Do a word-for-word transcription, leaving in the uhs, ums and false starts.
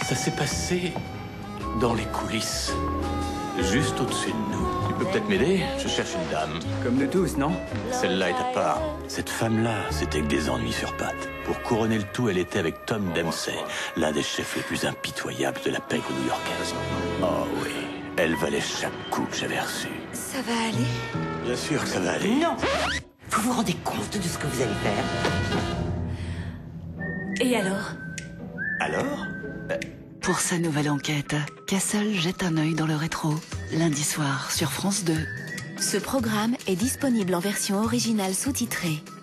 Ça s'est passé dans les coulisses, juste au-dessus de nous. Tu peux peut-être m'aider? Je cherche une dame. Comme nous tous, non? Celle-là est à part. Cette femme-là, c'était que des ennuis sur pattes. Pour couronner le tout, elle était avec Tom Dempsey, l'un des chefs les plus impitoyables de la pègre new-yorkaise. Oh oui, elle valait chaque coup que j'avais reçu. Ça va aller? Bien sûr que ça va aller. Non! Vous vous rendez compte de ce que vous allez faire? Et alors? Alors? Pour sa nouvelle enquête, Castle jette un œil dans le rétro, lundi soir sur France deux. Ce programme est disponible en version originale sous-titrée.